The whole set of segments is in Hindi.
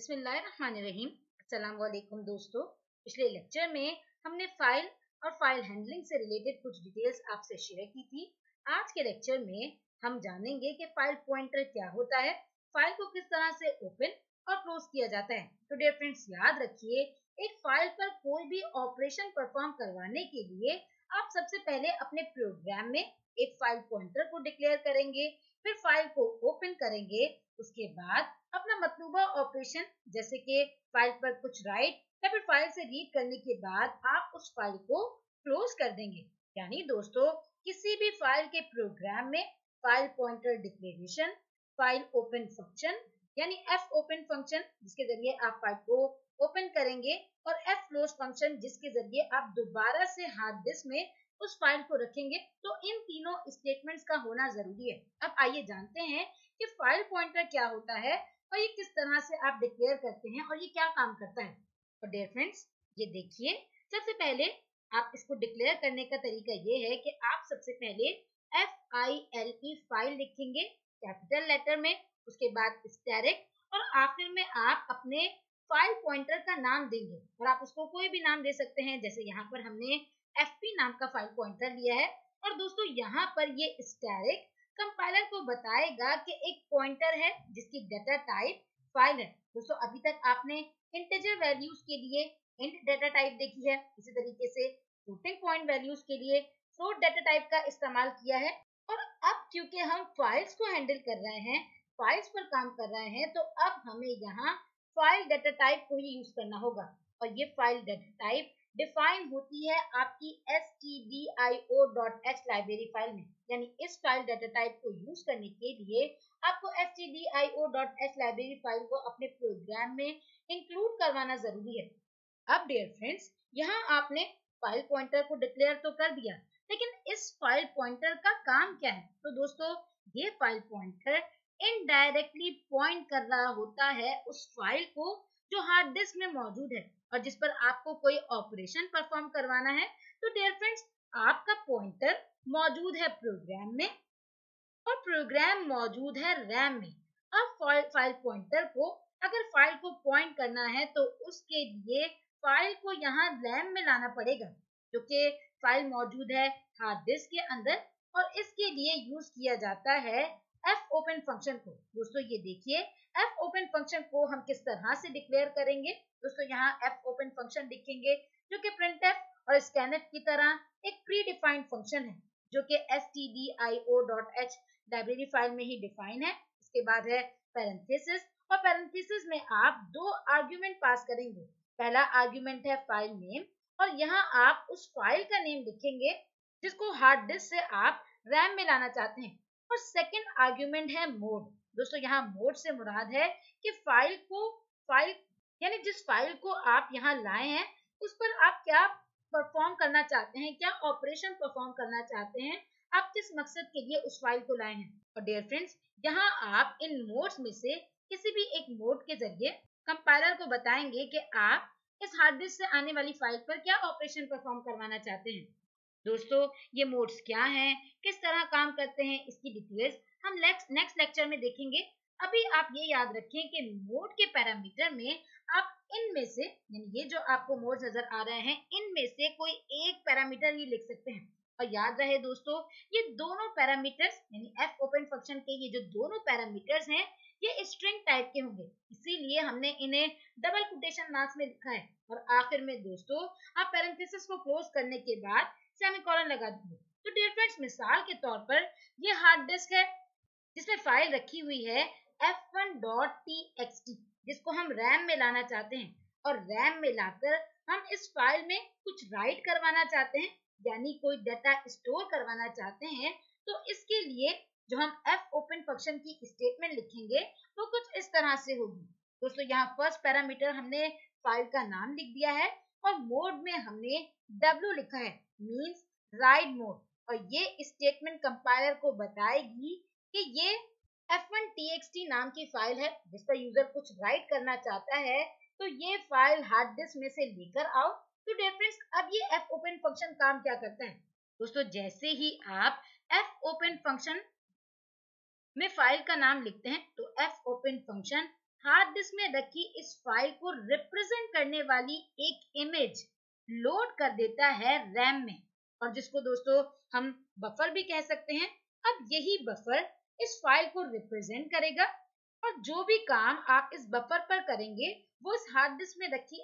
बिस्मिल्लाहिर्रहमानिर्रहीम। अस्सलाम वालेकुम दोस्तों। पिछले लेक्चर में हमने फाइल और फाइल हैंडलिंग से रिलेटेड कुछ डिटेल्स आपसे शेयर की थी। आज के लेक्चर में हम जानेंगे कि फाइल पॉइंटर क्या होता है, फाइल को किस तरह से ओपन और क्लोज किया जाता है। तो डियर फ्रेंड्स, याद रखिए, एक फाइल पर कोई भी ऑपरेशन परफॉर्म करवाने के लिए आप सबसे पहले अपने प्रोग्राम में एक फाइल पॉइंटर को डिक्लेयर करेंगे, फिर फाइल को ओपन करेंगे। उसके बाद अपना मतलूबा ऑपरेशन जैसे कि फाइल पर कुछ राइट या फिर फाइल से रीड करने के बाद आप उस फाइल को क्लोज कर देंगे। यानी दोस्तों, किसी भी फाइल के प्रोग्राम में file pointer declaration, file open function यानी एफ ओपन फंक्शन जिसके जरिए आप फाइल को ओपन करेंगे, और एफ क्लोज फंक्शन जिसके जरिए आप दोबारा से हार्ड डिस्क में उस फाइल को रखेंगे। तो इन तीनों स्टेटमेंट्स का होना जरूरी है। अब आइए जानते हैं कि फाइल पॉइंटर क्या होता है और ये किस तरह से आप डिक्लेयर करते हैं और ये क्या काम करता है। और डियर फ्रेंड्स, ये देखिए, सबसे पहले आप इसको डिक्लेयर करने का तरीका ये है कि आप सबसे पहले FILE फाइल लिखेंगे कैपिटल लेटर में, उसके बाद स्टैटिक, और आखिर में आप अपने फाइल पॉइंटर का नाम देंगे और आप उसको कोई भी नाम दे सकते हैं। जैसे यहाँ पर हमने FP नाम का फाइल पॉइंटर लिया है। और दोस्तों, यहाँ पर ये स्टैटिक कंपाइलर को बताएगा कि एक पॉइंटर है जिसकी डाटा टाइप फाइल है। दोस्तों, अभी तक आपने इंटीजर वैल्यूज के लिए इंट डाटा टाइप देखी है, इसी तरीके से फ्लोटिंग पॉइंट वैल्यूज के लिए फ्लोट डाटा टाइप का इस्तेमाल किया है। और अब क्योंकि हम फाइल्स को हैंडल कर रहे हैं, फाइल्स पर काम कर रहे हैं, तो अब हमें यहाँ फाइल डाटा टाइप को ही यूज करना होगा। और ये फाइल डाटा टाइप डिफाइन होती है आपकी stdio.h लाइब्रेरी फाइल में। यानी इस फाइल डाटा टाइप को यूज करने के लिए आपको stdio.h लाइब्रेरी फाइल को अपने प्रोग्राम में इंक्लूड करवाना जरूरी है। अब डियर फ्रेंड्स, यहाँ आपने फाइल पॉइंटर को डिक्लेयर तो कर दिया, लेकिन इस फाइल पॉइंटर का काम क्या है? तो दोस्तों, ये फाइल पॉइंटर इनडायरेक्टली पॉइंट कर रहा होता है उस फाइल को जो हार्ड डिस्क में मौजूद है और जिस पर आपको कोई ऑपरेशन परफॉर्म करवाना है। तो डियर फ्रेंड्स, आपका पॉइंटर मौजूद है प्रोग्राम में और प्रोग्राम मौजूद है रैम में। अब फाइल पॉइंटर को अगर फाइल को पॉइंट करना है तो उसके लिए फाइल को यहाँ रैम में लाना पड़ेगा, क्योंकि फाइल मौजूद है हार्ड डिस्क के अंदर, और इसके लिए यूज किया जाता है एफ ओपन फंक्शन को। दोस्तों, ये देखिए, एफ ओपन फंक्शन को हम किस तरह से डिक्लेयर करेंगे। दोस्तों, यहाँ एफ ओपन फंक्शन लिखेंगे जो कि प्रिंटफ और स्कैनफ की तरह एक प्री डिफाइंड फंक्शन है, जो कि stdio.h लाइब्रेरी फाइल में ही डिफाइन है। इसके बाद है पैरेंथेसिस, और पैरेंथेसिस में आप दो आर्गुमेंट पास करेंगे। पहला आर्गुमेंट है फाइल नेम, और यहाँ आप उस फाइल का नेम लिखेंगे जिसको हार्ड डिस्क से आप रैम में लाना चाहते हैं। और सेकंड आर्गुमेंट है मोड। दोस्तों, यहाँ मोड से मुराद है कि फाइल यानी जिस फाइल को आप यहाँ लाए हैं उस पर आप क्या परफॉर्म करना चाहते हैं, क्या ऑपरेशन परफॉर्म करना चाहते हैं, आप किस मकसद के लिए उस फाइल को लाए हैं। और डियर फ्रेंड्स, यहाँ आप इन मोड्स में से किसी भी एक मोड के जरिए कंपाइलर को बताएंगे कि आप इस हार्ड डिस्क से आने वाली फाइल पर क्या ऑपरेशन परफॉर्म करवाना चाहते हैं। दोस्तों, ये मोड्स क्या हैं, किस तरह काम करते हैं, इसकी डिटेल्स हम नेक्स्ट लेक्चर में देखेंगे। अभी आप ये याद रखें कि मोड के पैरामीटर में आप इनमें से, यानी ये जो आपको मोड्स नजर आ रहे हैं, इनमें से कोई एक पैरामीटर ही लिख सकते हैं। और याद रहे दोस्तों, ये दोनों पैरामीटर्स यानी एफ ओपन फंक्शन के ये जो दोनों पैरामीटर्स हैं, ये स्ट्रिंग टाइप के होंगे, इसीलिए हमने इन्हें डबल कोटेशन मार्क्स में लिखा है। और आखिर में दोस्तों, आप पैरेंथेसिस को क्लोज करने के बाद सेमीकोलन लगा दीजिए। तो डियर फ्रेंड्स, मिसाल के तौर पर ये हार्ड डिस्क है जिसमें फाइल रखी हुई है f1.txt, जिसको हम रैम में लाना चाहते हैं। और रैम में लाकर हम इस फाइल में कुछ राइट करवाना चाहते हैं, यानी कोई डाटा स्टोर करवाना चाहते हैं। तो इसके लिए जो हम एफ ओपन फंक्शन की स्टेटमेंट लिखेंगे वो कुछ इस तरह से होगी। दोस्तों, यहाँ फर्स्ट पैरामीटर हमने फाइल का नाम लिख दिया है, और मोड में हमने W लिखा है, मींस राइट मोड। और ये स्टेटमेंट कंपाइलर को बताएगी कि ये f1.txt नाम की फाइल है जिस पर यूजर कुछ राइट करना चाहता है, तो ये फाइल हार्ड डिस्क में से लेकर आओ। तो डियर फ्रेंड्स, अब ये एफ ओपन फंक्शन काम क्या करता है? दोस्तों, जैसे ही आप एफ ओपन फंक्शन में फाइल का नाम लिखते हैं तो F open function hard disk में रखी इस फाइल को रिप्रेजेंट करने वाली एक इमेज लोड कर देता है रैम में, और जिसको दोस्तों हम बफर भी कह सकते हैं। अब यही बफर इस फाइल को रिप्रेजेंट करेगा, और जो भी काम आप इस बफर पर करेंगे वो इस हार्ड डिस्क में रखी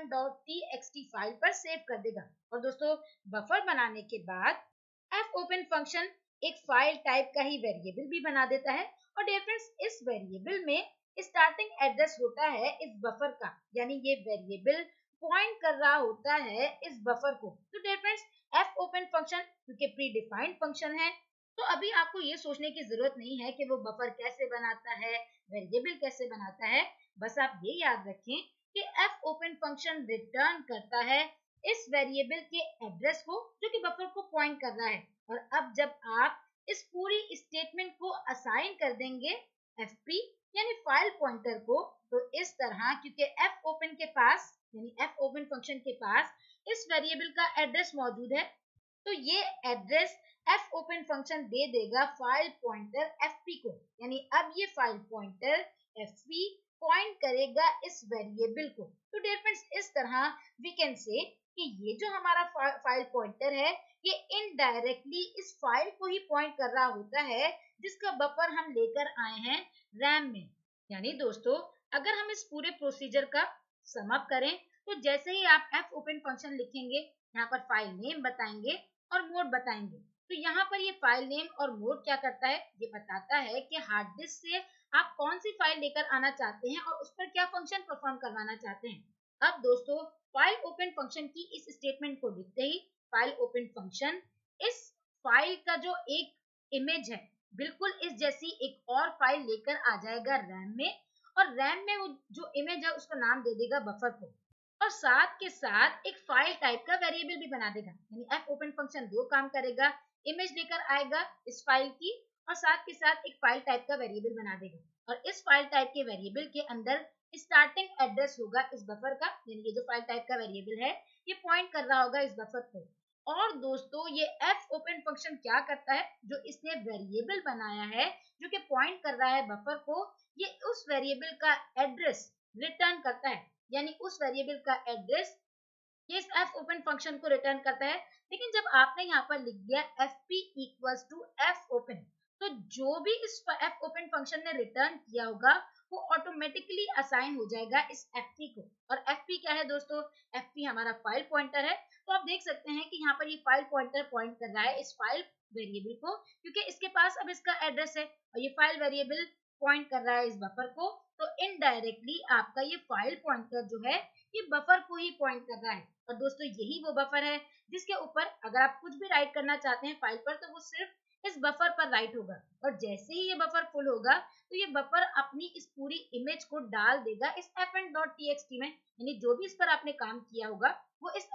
f1.txt फाइल पर सेव कर देगा। और दोस्तों बफर बनाने के बाद fopen फंक्शन एक फाइल टाइप का ही वेरिएबल भी बना देता है। और डियर फ्रेंड्स, इस वेरिएबल में स्टार्टिंग एड्रेस होता है इस बफर का, यानी ये वेरिएबल पॉइंट कर रहा होता है इस बफर को। तो डियर फ्रेंड्स, fopen फंक्शन क्योंकि प्री डिफाइंड फंक्शन है, तो अभी आपको ये सोचने की जरूरत नहीं है कि वो बफर कैसे बनाता है, वेरिएबल कैसे बनाता है। बस आप ये याद रखें कि fopen फंक्शन रिटर्न करता है इस वेरिएबल के एड्रेस को जो कि बफर को पॉइंट कर रहा है। और अब जब आप इस पूरी स्टेटमेंट को असाइन कर देंगे fp यानी फाइल पॉइंटर को, तो इस तरह क्योंकि fopen के पास यानी fopen फंक्शन के पास इस वेरिएबल का एड्रेस मौजूद है, तो ये एड्रेस fopen फंक्शन दे देगा फाइल पॉइंटर fp को, यानी अब ये फाइल पॉइंटर fp पॉइंट करेगा इस वेरिएबल को। तो डियर फ्रेंड्स, इस तरह वी कैन से कि ये जो हमारा फाइल पॉइंटर है ये इनडायरेक्टली इस फाइल को ही पॉइंट कर रहा होता है जिसका बफर हम लेकर आए हैं रैम में। यानी दोस्तों, अगर हम इस पूरे प्रोसीजर का सम अप करें, तो जैसे ही आप fopen फंक्शन लिखेंगे, यहाँ पर फाइल नेम बताएंगे और मोड बताएंगे, तो यहाँ पर ये फाइल नेम और मोड क्या करता है, ये बताता है कि हार्ड डिस्क से आप कौन सी फाइल लेकर आना चाहते हैं और उस पर क्या फंक्शन परफॉर्म करवाना चाहते हैं। अब दोस्तों, फाइल ओपन फंक्शन की इस स्टेटमेंट को लिखते ही फाइल ओपन फंक्शन इस फाइल का जो एक इमेज है बिल्कुल इस जैसी एक और फाइल लेकर आ जाएगा रैम में, और रैम में वो जो इमेज है उसको नाम दे देगा बफर को, और साथ के साथ एक फाइल टाइप का वेरिएबल भी बना देगा। यानी fopen फंक्शन दो काम करेगा, इमेज लेकर आएगा इस फाइल की और साथ के साथ एक फाइल टाइप का वेरिएबल बना देगा, और इस फाइल टाइप के वेरिएबल के अंदर स्टार्टिंग एड्रेस होगा इस बफर का, यानी ये जो फाइल टाइप का वेरिएबल है ये पॉइंट कर रहा होगा इस बफर को। और दोस्तों, ये fopen फंक्शन क्या करता है, जो इसने वेरिएबल बनाया है जो कि पॉइंट कर रहा है बफर को, ये उस वेरिएबल का एड्रेस रिटर्न करता है, यानी उस वेरिएबल का एड्रेस ये इस fopen फंक्शन को रिटर्न करता है। लेकिन जब आपने यहाँ पर लिख दिया fp इक्वल्स टू fopen, तो जो भी इस fopen फंक्शन ने रिटर्न किया होगा वो ऑटोमेटिकली असाइन हो जाएगा इस fp को। और fp क्या है दोस्तों, fp हमारा फाइल पॉइंटर है। तो आप देख सकते हैं कि यहाँ पर ये फाइल पॉइंटर पॉइंट कर रहा है इस फाइल वेरिएबल को, क्योंकि इसके पास अब इसका एड्रेस है, और ये फाइल वेरिएबल पॉइंट कर रहा है इस बफर को। तो इनडायरेक्टली आपका ये फाइल पॉइंटर जो है ये बफर को ही पॉइंट कर रहा है। और दोस्तों, यही वो बफर है जिसके ऊपर अगर आप कुछ भी राइट करना चाहते हैं फाइल पर, तो वो सिर्फ इस बफर पर राइट होगा, और जैसे ही ये बफर फुल होगा तो ये बफर अपनी इस पूरी इमेज को डाल देगा इस fn.txt में, यानी जो भी इस पर आपने काम किया होगा वो इस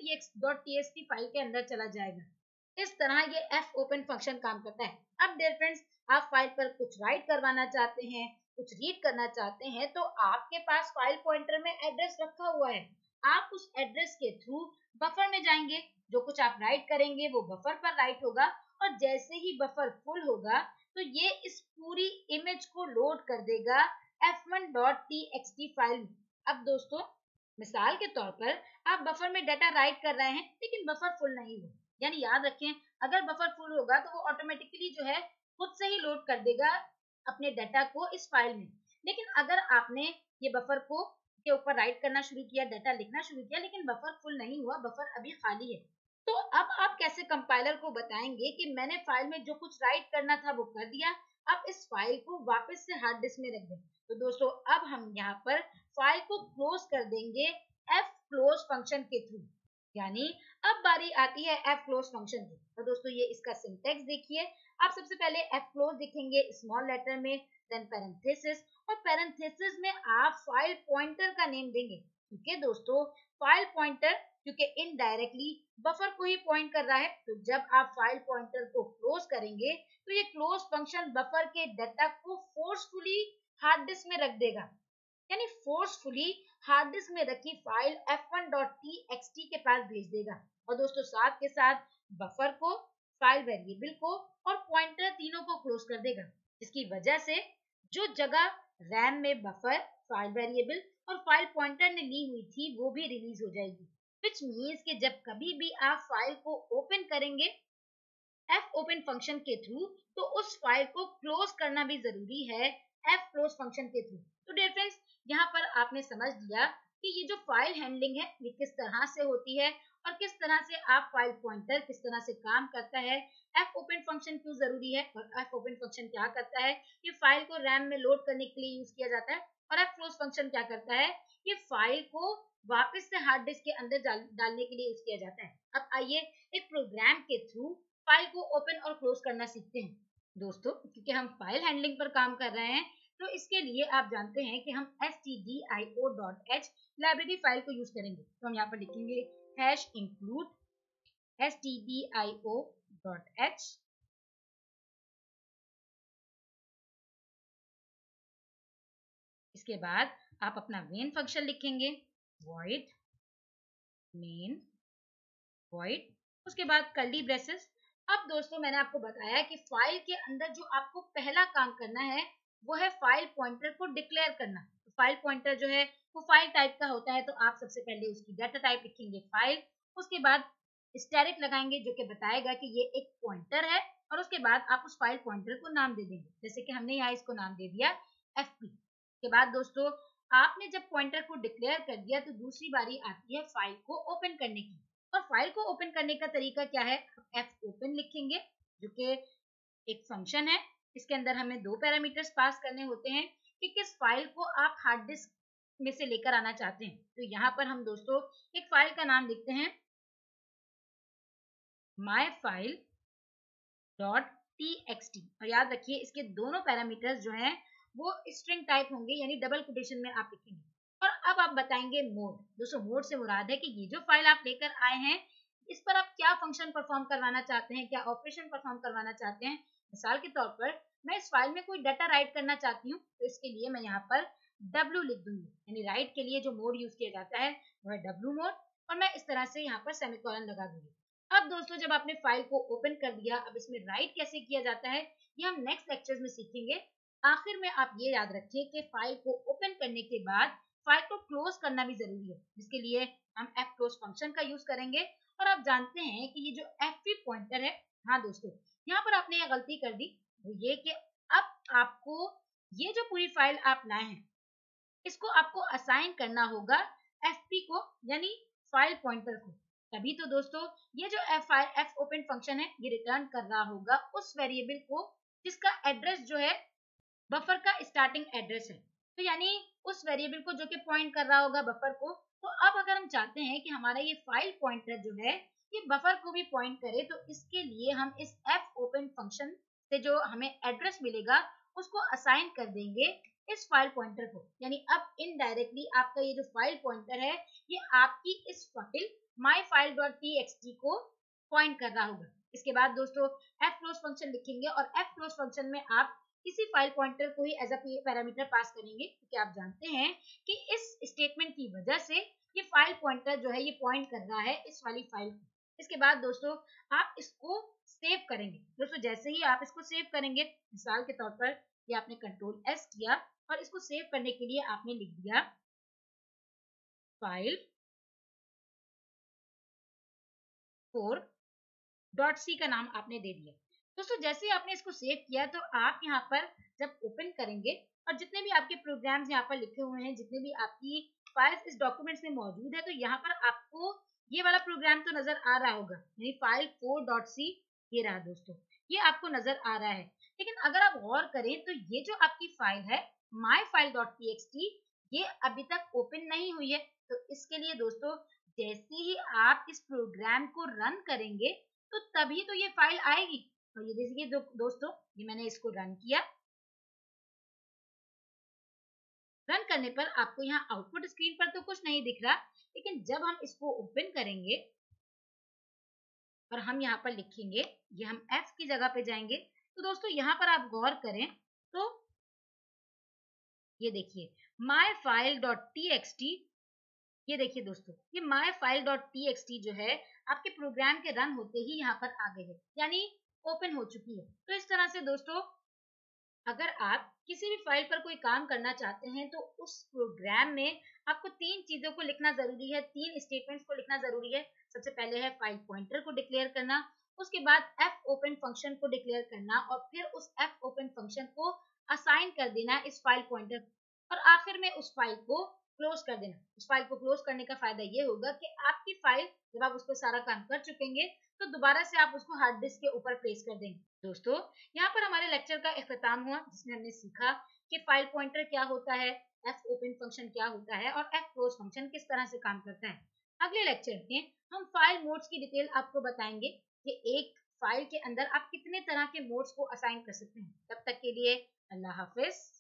fn.txt फाइल के अंदर चला जाएगा। इस तरह ये fopen फंक्शन काम करता है। अब डियर फ्रेंड्स, आप फाइल पर कुछ राइट करवाना चाहते हैं, कुछ रीड करना चाहते हैं, तो आपके पास फाइल पॉइंटर में एड्रेस रखा हुआ है, आप उस एड्रेस के थ्रू बफर में जाएंगे, जो कुछ आप राइट करेंगे वो बफर पर राइट होगा, और जैसे ही बफर फुल होगा तो ये इस पूरी इमेज को लोड कर देगा f1.txt फाइल में। अब दोस्तों, मिसाल के तौर पर आप बफर में डाटा राइट कर रहे हैं लेकिन बफर फुल नहीं हुआ, यानी याद रखें अगर बफर फुल होगा तो वो ऑटोमेटिकली जो है खुद से ही लोड कर देगा अपने डाटा को इस फाइल में। लेकिन अगर आपने ये बफर को के ऊपर राइट करना शुरू किया, डाटा लिखना शुरू किया, लेकिन बफर फुल नहीं हुआ, बफर अभी खाली है, तो अब आप कैसे कंपाइलर को बताएंगे कि मैंने फाइल में जो कुछ राइट करना था वो कर दिया, अब इस फाइल को वापस से हार्ड डिस्क में रख दें। तो दोस्तों, अब हम यहाँ पर फाइल को क्लोज कर देंगे fclose फंक्शन के थ्रू, यानी अब बारी आती है fclose फंक्शन की। तो दोस्तों, ये इसका सिंटेक्स देखिए, आप सबसे पहले fclose लिखेंगे स्मॉल लेटर में, देन पैरेंथेसिस, और पैरेंथेसिस में आप फाइल पॉइंटर का नेम देंगे, क्योंकि दोस्तों फाइल पॉइंटर क्योंकि इनडायरेक्टली बफर को ही पॉइंट कर रहा है, तो जब आप फाइल पॉइंटर को क्लोज करेंगे तो ये क्लोज फंक्शन बफर के डाटा को फोर्सफुली हार्ड डिस्क में रख देगा, यानी फोर्सफुली हार्ड डिस्क में रखी फाइल f1.txt के पास भेज देगा। और दोस्तों, साथ के साथ बफर को, फाइल वेरिएबल को और पॉइंटर तीनों को क्लोज कर देगा, जिसकी वजह से जो जगह रैम में बफर, फाइल वेरिएबल और फाइल पॉइंटर ने ली हुई थी वो भी रिलीज हो जाएगी। विच मीन्स कि जब कभी भी आप फाइल को ओपन करेंगे एफ ओपन फंक्शन के थ्रू, तो उस फाइल को क्लोज करना भी जरूरी है एफ क्लोज फंक्शन के थ्रू। तो डियर फ्रेंड्स, यहाँ पर आपने समझ लिया कि ये जो फाइल हैंडलिंग है ये किस तरह से होती है और किस तरह से आप फाइल पॉइंटर किस तरह से काम करता है, एफ ओपन फंक्शन क्यों जरूरी है और एफ ओपन फंक्शन क्या करता है, ये फाइल को रैम में लोड करने के लिए यूज किया जाता है, और एफ क्लोज फंक्शन क्या करता है, ये फाइल को वापस से हार्ड डिस्क के अंदर डालने के लिए यूज किया जाता है। अब आइए एक प्रोग्राम के थ्रू फाइल को ओपन और क्लोज करना सीखते हैं दोस्तों। क्योंकि हम फाइल हैंडलिंग पर काम कर रहे हैं, तो इसके लिए आप जानते हैं कि हम stdio.h लाइब्रेरी फाइल को यूज करेंगे। तो हम यहाँ पर लिखेंगे #include stdio.h। इसके बाद आप अपना मेन फंक्शन लिखेंगे void main void, उसके बाद कर्ली ब्रेसेस। अब दोस्तों मैंने आपको बताया कि फाइल के अंदर जो आपको पहला काम करना है वो है फाइल पॉइंटर को डिक्लेयर करना। तो फाइल पॉइंटर जो है वो फाइल टाइप का होता है, तो आप सबसे पहले उसकी डाटा टाइप लिखेंगे फाइल, उसके बाद स्टैरिक लगाएंगे जो कि बताएगा कि ये एक पॉइंटर है, और उसके बाद आप उस फाइल पॉइंटर को नाम दे देंगे, जैसे कि हमने यहाँ इसको नाम दे दिया fp। के बाद दोस्तों आपने जब पॉइंटर को डिक्लेयर कर दिया तो दूसरी बारी आती है फाइल को ओपन करने की। और फाइल को ओपन करने का तरीका क्या है, एफ ओपन लिखेंगे जो कि एक फंक्शन है। इसके अंदर हमें दो पैरामीटर्स पास करने होते हैं कि किस फाइल को आप हार्ड डिस्क में से लेकर आना चाहते हैं। तो यहाँ पर हम दोस्तों एक फाइल का नाम लिखते हैं myfile.txt, और याद रखिए इसके दोनों पैरामीटर्स जो हैं वो स्ट्रिंग टाइप होंगे, यानी डबल कोटेशन में आप लिखेंगे। और अब आप बताएंगे मोड। दोस्तों मोड से मुराद है कि ये जो फाइल आप लेकर आए हैं इस पर आप क्या फंक्शन परफॉर्म करवाना चाहते हैं, क्या ऑपरेशन परफॉर्म करवाना चाहते हैं। मिसाल के तौर पर मैं इस फाइल में कोई डाटा राइट करना चाहती हूँ, तो इसके लिए मैं यहाँ पर W लिख दूंगी, यानी राइट के लिए जो मोड यूज किया जाता है वो है W मोड, और मैं इस तरह से यहाँ पर सेमीकोलन लगा दूंगी। अब दोस्तों जब आपने फाइल को ओपन कर दिया, अब इसमें राइट कैसे किया जाता है ये हम नेक्स्ट लेक्चर्स में सीखेंगे। आखिर में आप ये याद रखिए कि फाइल को ओपन करने के बाद फाइल को क्लोज करना भी जरूरी है, जिसके लिए हम एफ क्लोज फंक्शन का यूज करेंगे। और आप जानते हैं कि ये जो एफ पॉइंटर है, हाँ दोस्तों यहाँ पर आपने ये गलती कर दी, वो ये कि अब आपको ये जो पूरी फाइल आप लाए हैं इसको आपको असाइन करना होगा एफपी को, यानी फाइल पॉइंटर को। तभी तो दोस्तों ये जो एफ ओपन फंक्शन है ये रिटर्न कर रहा होगा उस वेरिएबल को जिसका एड्रेस जो है बफर का स्टार्टिंग एड्रेस है। तो यानी उस वेरिएबल को जो कि पॉइंट कर रहा होगा बफर को। तो अब अगर हम चाहते हैं कि हमारा ये फाइल पॉइंटर जो है ये बफर को भी पॉइंट करे, तो इसके लिए हम इस एफ ओपन फंक्शन से जो हमें एड्रेस मिलेगा उसको असाइन कर देंगे इस फाइल पॉइंटर को। यानी अब इनडायरेक्टली आपका ये जो फाइल पॉइंटर है ये आपकी इस फाइल myfile.txt को पॉइंट कर रहा होगा। इसके बाद दोस्तों एफ क्लोज फंक्शन लिखेंगे, और एफ क्लोज फंक्शन में आप इसी फाइल पॉइंटर को ही एज अ पैरामीटर पास करेंगे, क्योंकि आप जानते हैं कि इस स्टेटमेंट की वजह से ये फाइल पॉइंटर जो है ये पॉइंट कर रहा है इस वाली फाइल को। इसके बाद दोस्तों आप इसको सेव करेंगे। दोस्तों जैसे ही आप इसको सेव करेंगे, मिसाल के तौर पर ये आपने कंट्रोल एस किया और इसको सेव करने के लिए आपने लिख दिया फाइल 4.c का नाम आपने दे दिया। दोस्तों जैसे ही आपने इसको सेव किया तो आप यहाँ पर जब ओपन करेंगे और जितने भी आपके प्रोग्राम्स यहाँ पर लिखे हुए हैं, जितने भी आपकी फाइल्स इस डॉक्यूमेंट्स में मौजूद है, तो यहाँ पर आपको ये वाला प्रोग्राम तो नजर आ रहा होगा, यानी फाइल 4.c ये रहा दोस्तों, ये आपको नजर आ रहा है। लेकिन अगर आप गौर करें तो ये जो आपकी फाइल है myfile.txt ये अभी तक ओपन नहीं हुई है। तो इसके लिए दोस्तों जैसे ही आप इस प्रोग्राम को रन करेंगे तो तभी तो ये फाइल आएगी। और ये देखिए दोस्तों ये मैंने इसको रन किया। रन करने पर आपको यहाँ आउटपुट स्क्रीन पर तो कुछ नहीं दिख रहा, लेकिन जब हम इसको ओपन करेंगे और हम यहाँ पर लिखेंगे, ये हम F की जगह पे जाएंगे, तो दोस्तों यहाँ पर आप गौर करें तो ये देखिए myfile.txt, ये देखिए दोस्तों ये myfile.txt जो है आपके प्रोग्राम के रन होते ही यहाँ पर आ गई है, यानी ओपन हो चुकी है। तो इस तरह से दोस्तों अगर आप किसी भी फाइल पर कोई काम करना चाहते हैं तो उस प्रोग्राम में आपको 3 चीजों को लिखना जरूरी है, 3 स्टेटमेंट्स को लिखना जरूरी है। सबसे पहले है फाइल पॉइंटर को डिक्लेयर करना, उसके बाद एफ ओपन फंक्शन को डिक्लेयर करना और फिर उस एफ ओपन फंक्शन को असाइन कर देना इस फाइल पॉइंटर और आखिर में उस फाइल को क्लोज कर देना। उस फाइल को क्लोज करने का फायदा ये होगा कि आपकी फाइल जब आप उस पर सारा काम कर चुकेंगे तो दोबारा से आप उसको हार्ड डिस्क के ऊपर प्लेस कर देंगे। दोस्तों, यहाँ पर हमारे लेक्चर का इख्तिताम हुआ जिसमें हमने सीखा कि फाइल पॉइंटर क्या होता है, एफ ओपन फंक्शन क्या होता है और एफ क्लोज फंक्शन किस तरह से काम करता है। अगले लेक्चर में हम फाइल मोड्स की डिटेल आपको बताएंगे कि एक फाइल के अंदर आप कितने तरह के मोड्स को असाइन कर सकते हैं। तब तक के लिए अल्लाह हाफिज।